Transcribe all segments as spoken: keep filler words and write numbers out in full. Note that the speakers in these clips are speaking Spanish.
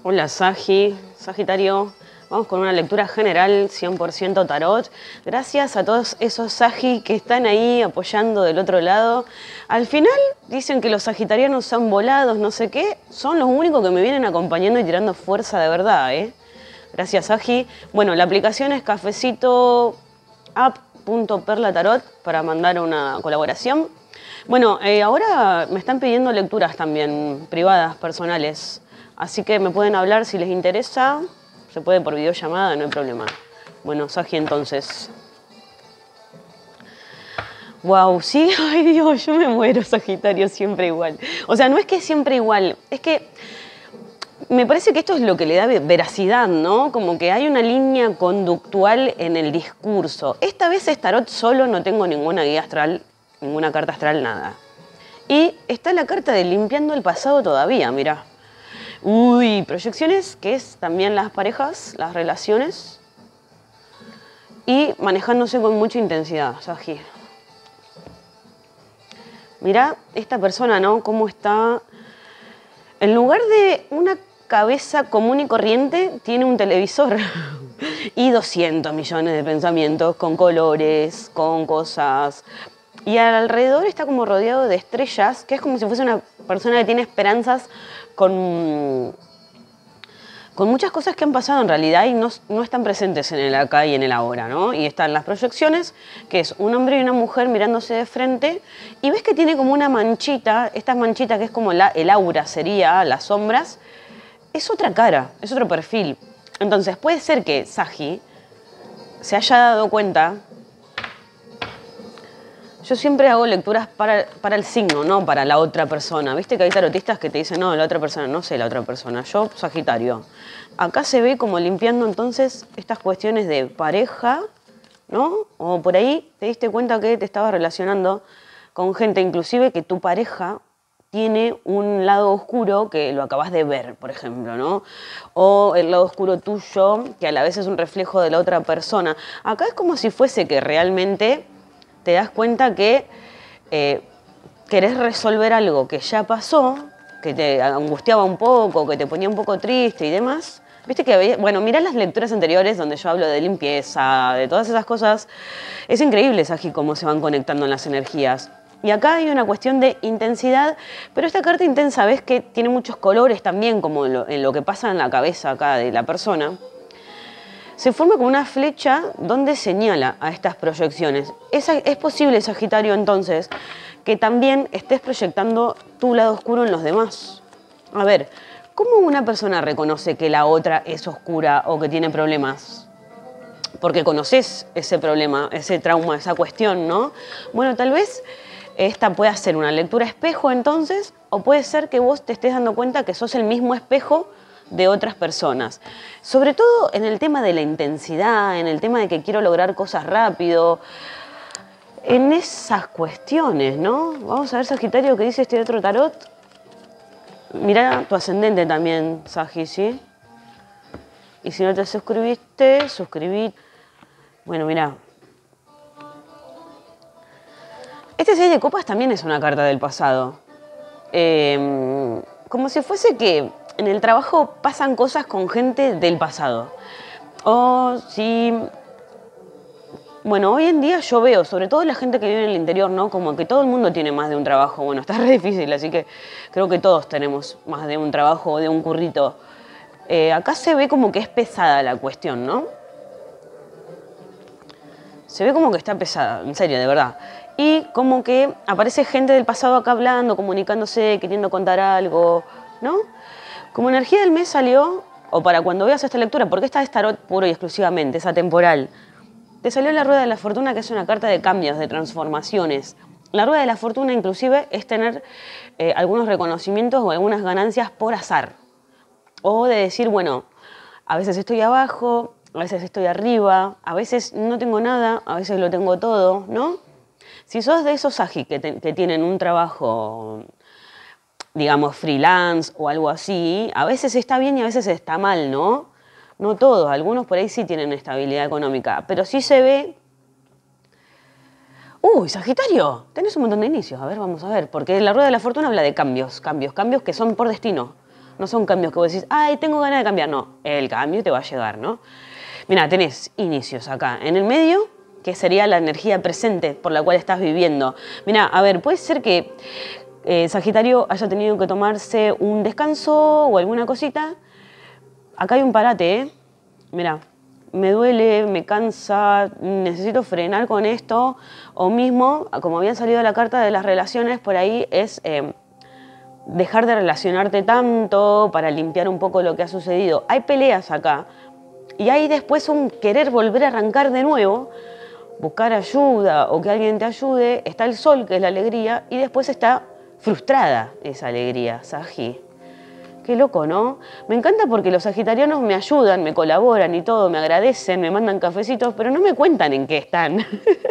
Hola Sagi, Sagitario. Vamos con una lectura general cien por ciento tarot. Gracias a todos esos Sagi que están ahí apoyando del otro lado. Al final dicen que los sagitarianos son volados, no sé qué. Son los únicos que me vienen acompañando y tirando fuerza de verdad, ¿eh? Gracias Sagi. Bueno, la aplicación es cafecito app punto perla tarot para mandar una colaboración. Bueno, eh, ahora me están pidiendo lecturas también, privadas, personales. Así que me pueden hablar si les interesa. Se puede por videollamada, no hay problema. Bueno, Sagi, entonces. Wow, sí, ay Dios, yo me muero, Sagitario, siempre igual. O sea, no es que siempre igual, es que me parece que esto es lo que le da veracidad, ¿no? Como que hay una línea conductual en el discurso. Esta vez es tarot solo, no tengo ninguna guía astral, ninguna carta astral, nada. Y está la carta de limpiando el pasado todavía, mirá. Uy, proyecciones, que es también las parejas, las relaciones. Y manejándose con mucha intensidad, Sagi. Mirá esta persona, ¿no? Cómo está. En lugar de una cabeza común y corriente, tiene un televisor. Y doscientos millones de pensamientos, con colores, con cosas. Y alrededor está como rodeado de estrellas, que es como si fuese una persona que tiene esperanzas con, con muchas cosas que han pasado en realidad y no, no están presentes en el acá y en el ahora, ¿no? Y están las proyecciones, que es un hombre y una mujer mirándose de frente, y ves que tiene como una manchita, esta manchita que es como la, el aura sería, las sombras, es otra cara, es otro perfil. Entonces puede ser que Sagi se haya dado cuenta. Yo siempre hago lecturas para, para el signo, no para la otra persona. Viste que hay tarotistas que te dicen, no, la otra persona, no sé la otra persona. Yo, Sagitario. Acá se ve como limpiando entonces estas cuestiones de pareja, ¿no? O por ahí te diste cuenta que te estabas relacionando con gente, inclusive que tu pareja tiene un lado oscuro que lo acabas de ver, por ejemplo, ¿no? O el lado oscuro tuyo, que a la vez es un reflejo de la otra persona. Acá es como si fuese que realmente te das cuenta que eh, querés resolver algo que ya pasó, que te angustiaba un poco, que te ponía un poco triste y demás. Viste que había, bueno, mirá las lecturas anteriores donde yo hablo de limpieza, de todas esas cosas. Es increíble, Sagi, cómo se van conectando en las energías. Y acá hay una cuestión de intensidad, pero esta carta intensa, ves que tiene muchos colores también, como en lo, en lo que pasa en la cabeza acá de la persona. Se forma como una flecha donde señala a estas proyecciones. Es, es posible, Sagitario, entonces, que también estés proyectando tu lado oscuro en los demás. A ver, ¿cómo una persona reconoce que la otra es oscura o que tiene problemas? Porque conoces ese problema, ese trauma, esa cuestión, ¿no? Bueno, tal vez esta pueda ser una lectura espejo, entonces, o puede ser que vos te estés dando cuenta que sos el mismo espejo de otras personas. Sobre todo en el tema de la intensidad, en el tema de que quiero lograr cosas rápido, en esas cuestiones, ¿no? Vamos a ver, Sagitario, qué dice este otro tarot. Mirá tu ascendente también, Sagi, ¿sí? Y si no te suscribiste, suscribí. Bueno, mirá. Este seis de copas también es una carta del pasado. Eh, como si fuese que en el trabajo pasan cosas con gente del pasado. O si... Bueno, hoy en día yo veo, sobre todo la gente que vive en el interior, ¿no? Como que todo el mundo tiene más de un trabajo. Bueno, está re difícil, así que creo que todos tenemos más de un trabajo o de un currito. Eh, acá se ve como que es pesada la cuestión, ¿no? Se ve como que está pesada, en serio, de verdad. Y como que aparece gente del pasado acá hablando, comunicándose, queriendo contar algo, ¿no? Como energía del mes salió, o para cuando veas esta lectura, porque esta es tarot puro y exclusivamente, es atemporal, te salió la rueda de la fortuna, que es una carta de cambios, de transformaciones. La rueda de la fortuna inclusive es tener eh, algunos reconocimientos o algunas ganancias por azar. O de decir, bueno, a veces estoy abajo, a veces estoy arriba, a veces no tengo nada, a veces lo tengo todo, ¿no? Si sos de esos Sagi que, te, que tienen un trabajo, digamos, freelance o algo así, a veces está bien y a veces está mal, ¿no? No todos, algunos por ahí sí tienen estabilidad económica, pero sí se ve... Uy, Sagitario, tenés un montón de inicios. A ver, vamos a ver, porque la rueda de la fortuna habla de cambios, cambios, cambios que son por destino. No son cambios que vos decís, ay, tengo ganas de cambiar. No, el cambio te va a llegar, ¿no? Mira, tenés inicios acá. En el medio, que sería la energía presente por la cual estás viviendo. Mira, a ver, puede ser que eh, Sagitario haya tenido que tomarse un descanso o alguna cosita. Acá hay un parate, ¿eh? Mira, me duele, me cansa, necesito frenar con esto. O mismo, como había salido la carta de las relaciones, por ahí es eh, dejar de relacionarte tanto para limpiar un poco lo que ha sucedido. Hay peleas acá. Y hay después un querer volver a arrancar de nuevo, buscar ayuda o que alguien te ayude. Está el sol, que es la alegría, y después está frustrada esa alegría, Sagi. Qué loco, ¿no? Me encanta porque los sagitarianos me ayudan, me colaboran y todo, me agradecen, me mandan cafecitos, pero no me cuentan en qué están.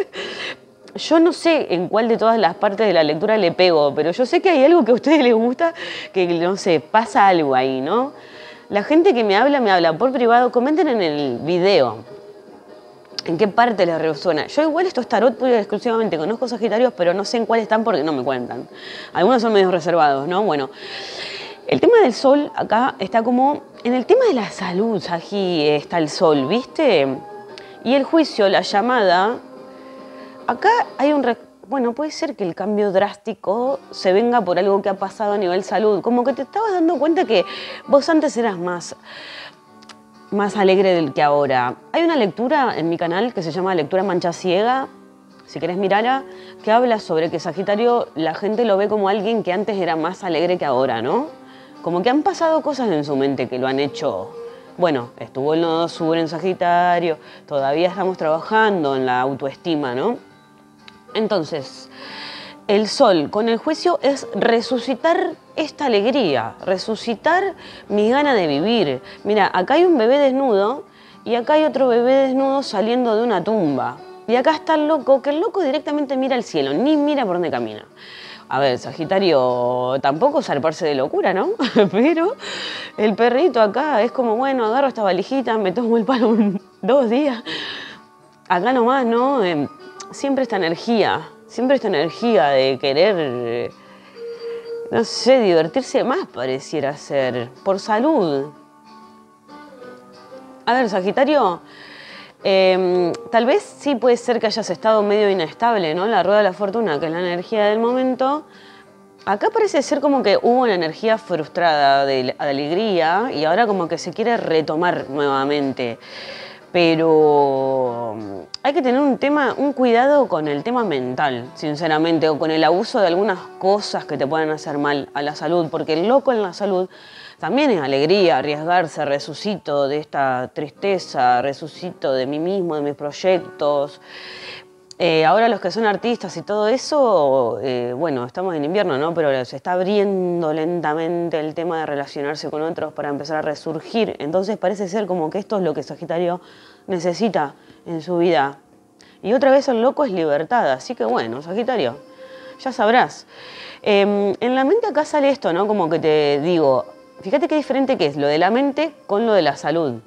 Yo no sé en cuál de todas las partes de la lectura le pego, pero yo sé que hay algo que a ustedes les gusta, que no sé, pasa algo ahí, ¿no? La gente que me habla, me habla por privado. Comenten en el video en qué parte les resuena. Yo igual estos tarot pues, exclusivamente conozco sagitarios, pero no sé en cuál están porque no me cuentan. Algunos son medio reservados, ¿no? Bueno, el tema del sol acá está como... En el tema de la salud, aquí está el sol, ¿viste? Y el juicio, la llamada... Acá hay un... Bueno, puede ser que el cambio drástico se venga por algo que ha pasado a nivel salud. Como que te estabas dando cuenta que vos antes eras más, más alegre del que ahora. Hay una lectura en mi canal que se llama Lectura Mancha Ciega, si querés mirarla, que habla sobre que Sagitario la gente lo ve como alguien que antes era más alegre que ahora, ¿no? Como que han pasado cosas en su mente que lo han hecho... Bueno, estuvo el nodo sur en Sagitario, todavía estamos trabajando en la autoestima, ¿no? Entonces, el sol con el juicio es resucitar esta alegría, resucitar mi gana de vivir. Mira, acá hay un bebé desnudo y acá hay otro bebé desnudo saliendo de una tumba. Y acá está el loco, que el loco directamente mira al cielo, ni mira por dónde camina. A ver, Sagitario, tampoco zarparse de locura, ¿no? Pero el perrito acá es como, bueno, agarro esta valijita, me tomo el palo un, dos días. Acá nomás, ¿no? Eh, siempre esta energía, siempre esta energía de querer, eh, no sé, divertirse más pareciera ser, por salud. A ver, Sagitario, eh, tal vez sí puede ser que hayas estado medio inestable, ¿no? La rueda de la fortuna, que es la energía del momento. Acá parece ser como que hubo una energía frustrada de, de alegría y ahora como que se quiere retomar nuevamente. Pero hay que tener un tema, un cuidado con el tema mental, sinceramente, o con el abuso de algunas cosas que te puedan hacer mal a la salud, porque el loco en la salud también es alegría, arriesgarse, resucito de esta tristeza, resucito de mí mismo, de mis proyectos. Eh, ahora los que son artistas y todo eso, eh, bueno, estamos en invierno, ¿no? Pero se está abriendo lentamente el tema de relacionarse con otros para empezar a resurgir. Entonces parece ser como que esto es lo que Sagitario necesita en su vida. Y otra vez el loco es libertad, así que bueno, Sagitario, ya sabrás. Eh, en la mente acá sale esto, ¿no? Como que te digo, fíjate qué diferente que es lo de la mente con lo de la salud.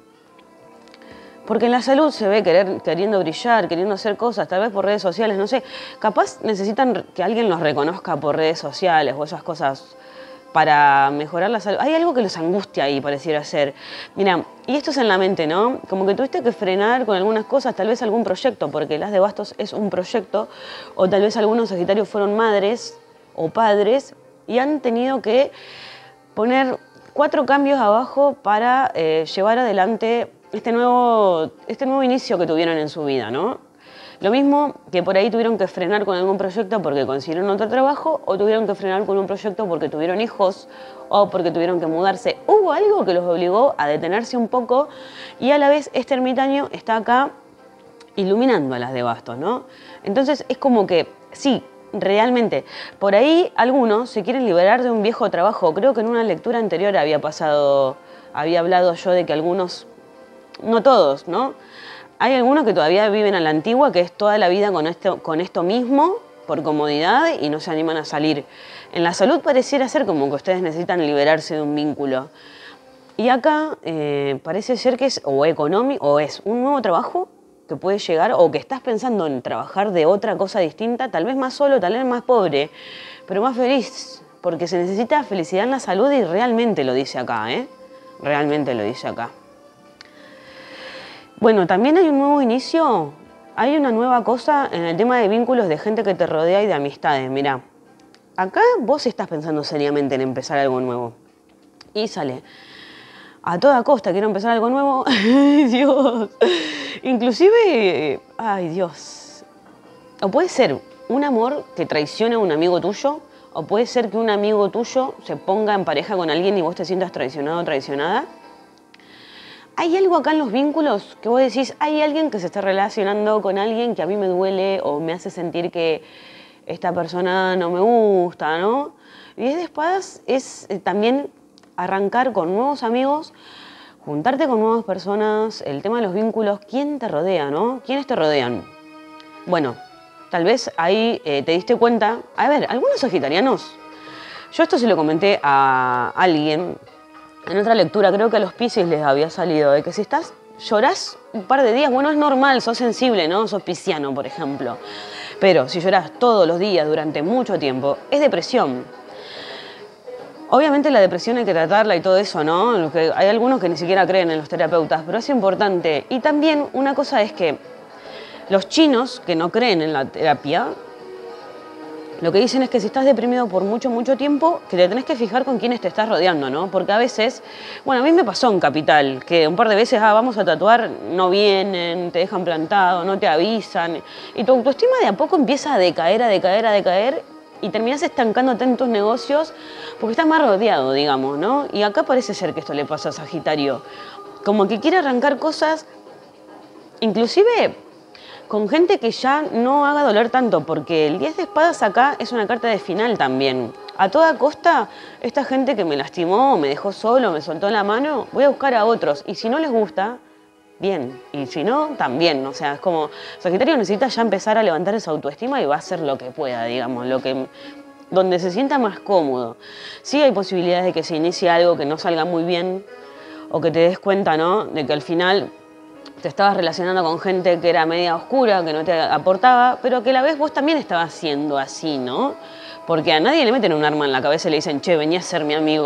Porque en la salud se ve querer, queriendo brillar, queriendo hacer cosas, tal vez por redes sociales, no sé. Capaz necesitan que alguien los reconozca por redes sociales o esas cosas para mejorar la salud. Hay algo que los angustia ahí, pareciera ser. Mira, y esto es en la mente, ¿no? Como que tuviste que frenar con algunas cosas, tal vez algún proyecto, porque Las de Bastos es un proyecto, o tal vez algunos Sagitarios fueron madres o padres y han tenido que poner cuatro cambios abajo para eh, llevar adelante este nuevo, este nuevo inicio que tuvieron en su vida, ¿no? Lo mismo que por ahí tuvieron que frenar con algún proyecto porque consiguieron otro trabajo, o tuvieron que frenar con un proyecto porque tuvieron hijos, o porque tuvieron que mudarse. Hubo algo que los obligó a detenerse un poco, y a la vez este ermitaño está acá iluminando a Las de Bastos, ¿no? Entonces es como que, sí, realmente, por ahí algunos se quieren liberar de un viejo trabajo. Creo que en una lectura anterior había pasado, había hablado yo de que algunos... No todos, ¿no? Hay algunos que todavía viven a la antigua, que es toda la vida con esto, con esto mismo, por comodidad, y no se animan a salir. En la salud pareciera ser como que ustedes necesitan liberarse de un vínculo. Y acá eh, parece ser que es o económico, o es un nuevo trabajo que puede llegar, o que estás pensando en trabajar de otra cosa distinta, tal vez más solo, tal vez más pobre, pero más feliz. porque se necesita felicidad en la salud y realmente lo dice acá, ¿eh? Realmente lo dice acá. Bueno, también hay un nuevo inicio, hay una nueva cosa en el tema de vínculos de gente que te rodea y de amistades. Mirá, acá vos estás pensando seriamente en empezar algo nuevo. Y sale, a toda costa quiero empezar algo nuevo. ¡Ay, Dios! Inclusive, ay, Dios. O puede ser un amor que traicione a un amigo tuyo, o puede ser que un amigo tuyo se ponga en pareja con alguien y vos te sientas traicionado o traicionada. Hay algo acá en los vínculos que vos decís, hay alguien que se está relacionando con alguien que a mí me duele o me hace sentir que esta persona no me gusta, ¿no? Y diez de espadas es eh, también arrancar con nuevos amigos, juntarte con nuevas personas, el tema de los vínculos, ¿quién te rodea, no? ¿Quiénes te rodean? Bueno, tal vez ahí eh, te diste cuenta, a ver, algunos sagitarianos, yo esto se lo comenté a alguien en otra lectura, creo que a los Piscis les había salido, de que si estás, llorás un par de días, bueno, es normal, sos sensible, ¿no? Sos pisciano, por ejemplo, pero si llorás todos los días durante mucho tiempo, es depresión. Obviamente la depresión hay que tratarla y todo eso, ¿no? Hay algunos que ni siquiera creen en los terapeutas, pero es importante. Y también una cosa es que los chinos que no creen en la terapia, lo que dicen es que si estás deprimido por mucho, mucho tiempo, que te tenés que fijar con quiénes te estás rodeando, ¿no? Porque a veces, bueno, a mí me pasó en Capital, que un par de veces, ah, vamos a tatuar, no vienen, te dejan plantado, no te avisan. Y tu autoestima de a poco empieza a decaer, a decaer, a decaer, y terminás estancándote en tus negocios porque estás más rodeado, digamos, ¿no? Y acá parece ser que esto le pasa a Sagitario. Como que quiere arrancar cosas, inclusive con gente que ya no haga doler tanto, porque el diez de espadas acá es una carta de final también. A toda costa, esta gente que me lastimó, me dejó solo, me soltó la mano, voy a buscar a otros. Y si no les gusta, bien. Y si no, también. O sea, es como Sagitario necesita ya empezar a levantar esa autoestima y va a hacer lo que pueda, digamos, lo que, donde se sienta más cómodo. Sí hay posibilidades de que se inicie algo que no salga muy bien o que te des cuenta, ¿no? De que al final te estabas relacionando con gente que era media oscura, que no te aportaba, pero que a la vez vos también estabas siendo así, ¿no? Porque a nadie le meten un arma en la cabeza y le dicen, che, vení a ser mi amigo.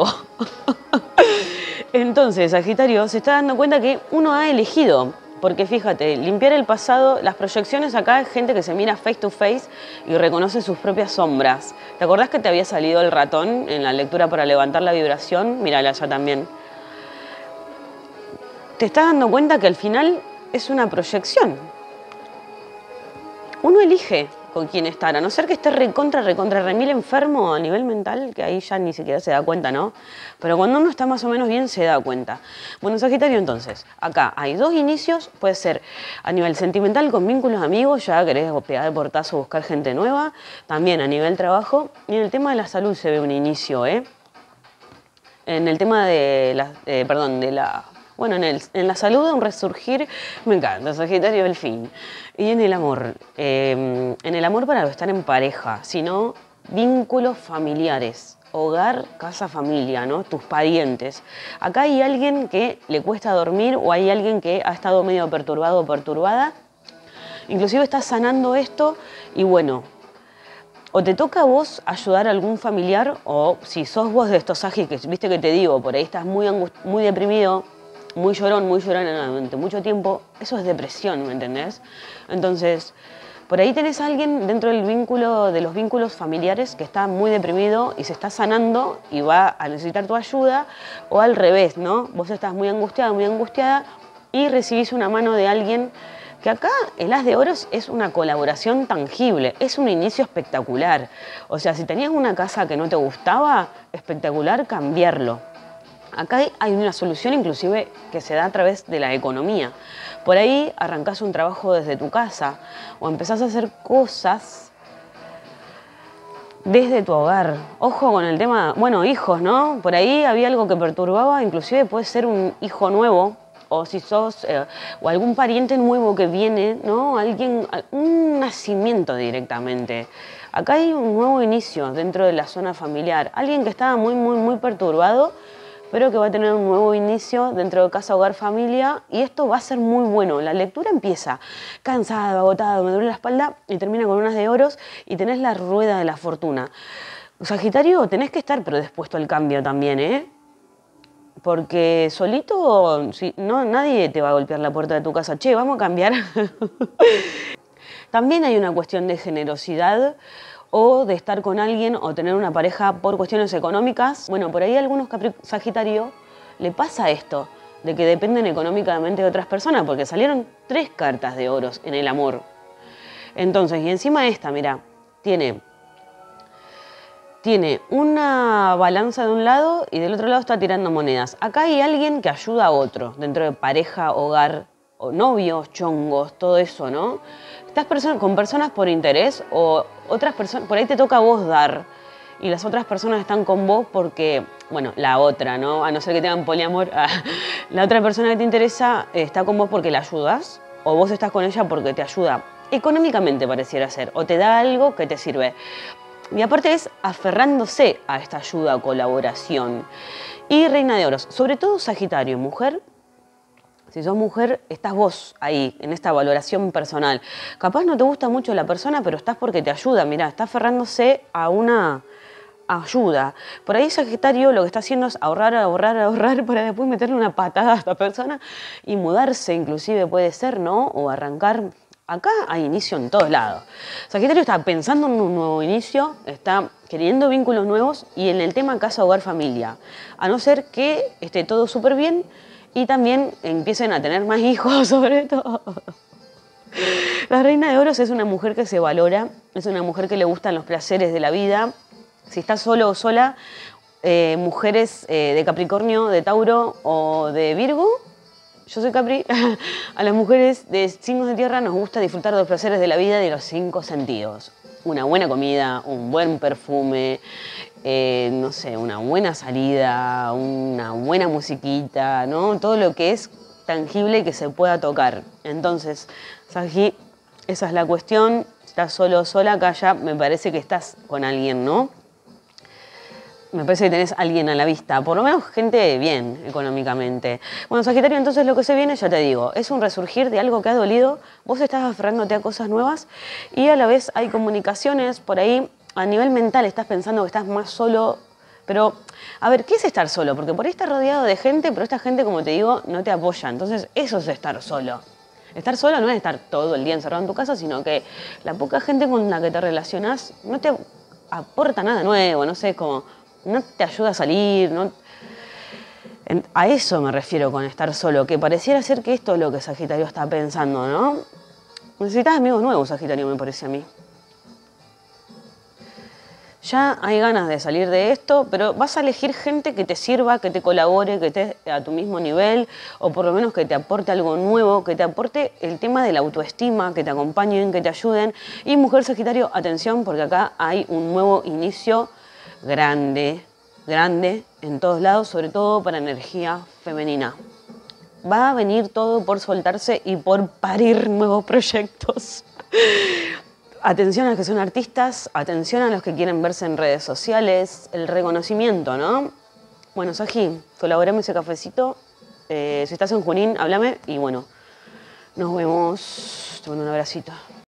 Entonces, Sagitario se está dando cuenta que uno ha elegido, porque fíjate, limpiar el pasado, las proyecciones acá es gente que se mira face to face y reconoce sus propias sombras. ¿Te acordás que te había salido el ratón en la lectura para levantar la vibración? Mírala allá también. Te estás dando cuenta que al final es una proyección. Uno elige con quién estar, a no ser que esté recontra, recontra, remil enfermo a nivel mental, que ahí ya ni siquiera se da cuenta, ¿no? Pero cuando uno está más o menos bien, se da cuenta. Bueno, Sagitario, entonces, acá hay dos inicios, puede ser a nivel sentimental, con vínculos amigos, ya querés pegar el portazo, buscar gente nueva, también a nivel trabajo, y en el tema de la salud se ve un inicio, ¿eh? En el tema de la, eh, perdón, de la... Bueno, en, el, en la salud, un resurgir, me encanta, Sagitario, el fin. Y en el amor, eh, en el amor para estar en pareja, sino vínculos familiares, hogar, casa, familia, ¿no? Tus parientes. Acá hay alguien que le cuesta dormir o hay alguien que ha estado medio perturbado o perturbada. Inclusive estás sanando esto y bueno, o te toca a vos ayudar a algún familiar o si sos vos de estos Sagis que viste que te digo, por ahí estás muy, muy deprimido, muy llorón, muy llorón durante mucho tiempo, eso es depresión, ¿me entendés? Entonces, por ahí tenés a alguien dentro del vínculo, de los vínculos familiares que está muy deprimido y se está sanando y va a necesitar tu ayuda, o al revés, ¿no? Vos estás muy angustiada, muy angustiada y recibís una mano de alguien que acá el As de Oros es una colaboración tangible, es un inicio espectacular. O sea, si tenías una casa que no te gustaba, espectacular cambiarlo. Acá hay una solución inclusive que se da a través de la economía. Por ahí arrancás un trabajo desde tu casa o empezás a hacer cosas desde tu hogar. Ojo con el tema, bueno, hijos, ¿no? Por ahí había algo que perturbaba, inclusive puede ser un hijo nuevo o si sos, eh, o algún pariente nuevo que viene, ¿no? Alguien, un nacimiento directamente. Acá hay un nuevo inicio dentro de la zona familiar. Alguien que estaba muy, muy, muy perturbado, pero que va a tener un nuevo inicio dentro de casa, hogar, familia, y esto va a ser muy bueno. La lectura empieza cansado, agotado, me duele la espalda, y termina con unas de oros, y tenés la rueda de la fortuna. Sagitario, tenés que estar predispuesto al cambio también, ¿eh? Porque solito, si, no, nadie te va a golpear la puerta de tu casa. Che, vamos a cambiar. También hay una cuestión de generosidad o de estar con alguien o tener una pareja por cuestiones económicas. Bueno, por ahí a algunos Sagitario le pasa esto, de que dependen económicamente de otras personas, porque salieron tres cartas de oros en el amor. Entonces, y encima esta, mira, tiene... Tiene una balanza de un lado y del otro lado está tirando monedas. Acá hay alguien que ayuda a otro, dentro de pareja, hogar, o novios, chongos, todo eso, ¿no? Estás perso- con personas por interés o otras personas, por ahí te toca a vos dar y las otras personas están con vos porque, bueno, la otra, ¿no? A no ser que tengan poliamor, la otra persona que te interesa eh, está con vos porque la ayudas o vos estás con ella porque te ayuda. Económicamente pareciera ser, o te da algo que te sirve. Y aparte es aferrándose a esta ayuda o colaboración. Y Reina de Oros, sobre todo Sagitario, mujer. Si sos mujer, estás vos ahí, en esta valoración personal. Capaz no te gusta mucho la persona, pero estás porque te ayuda. Mirá, está aferrándose a una ayuda. Por ahí Sagitario lo que está haciendo es ahorrar, ahorrar, ahorrar para después meterle una patada a esta persona y mudarse inclusive puede ser, ¿no? O arrancar. Acá hay inicio en todos lados. Sagitario está pensando en un nuevo inicio, está queriendo vínculos nuevos y en el tema casa, hogar, familia. A no ser que esté todo súper bien y también empiecen a tener más hijos, sobre todo. La Reina de Oros es una mujer que se valora, es una mujer que le gustan los placeres de la vida. Si está solo o sola, eh, mujeres eh, de Capricornio, de Tauro o de Virgo, yo soy Capri, a las mujeres de signos de tierra nos gusta disfrutar de los placeres de la vida de los cinco sentidos. Una buena comida, un buen perfume, eh, no sé, una buena salida, una buena musiquita, ¿no? Todo lo que es tangible y que se pueda tocar. Entonces, Sagi, esa es la cuestión. Estás solo o sola, acá ya me parece que estás con alguien, ¿no? Me parece que tenés a alguien a la vista, por lo menos gente bien económicamente. Bueno, Sagitario, entonces lo que se viene, ya te digo, es un resurgir de algo que ha dolido, vos estás aferrándote a cosas nuevas y a la vez hay comunicaciones, por ahí a nivel mental estás pensando que estás más solo, pero a ver, ¿qué es estar solo? Porque por ahí estás rodeado de gente, pero esta gente, como te digo, no te apoya, entonces eso es estar solo. Estar solo no es estar todo el día encerrado en tu casa, sino que la poca gente con la que te relacionás no te aporta nada nuevo, no sé, como... no te ayuda a salir, no... A eso me refiero con estar solo, que pareciera ser que esto es lo que Sagitario está pensando, ¿no? Necesitas amigos nuevos, Sagitario, me parece a mí. Ya hay ganas de salir de esto, pero vas a elegir gente que te sirva, que te colabore, que esté a tu mismo nivel, o por lo menos que te aporte algo nuevo, que te aporte el tema de la autoestima, que te acompañen, que te ayuden. Y mujer Sagitario, atención, porque acá hay un nuevo inicio grande, grande en todos lados, sobre todo para energía femenina. Va a venir todo por soltarse y por parir nuevos proyectos. Atención a los que son artistas, atención a los que quieren verse en redes sociales, el reconocimiento, ¿no? Bueno, Sagi, colaborame ese cafecito. Eh, si estás en Junín, háblame y bueno, nos vemos. Te mando un abracito.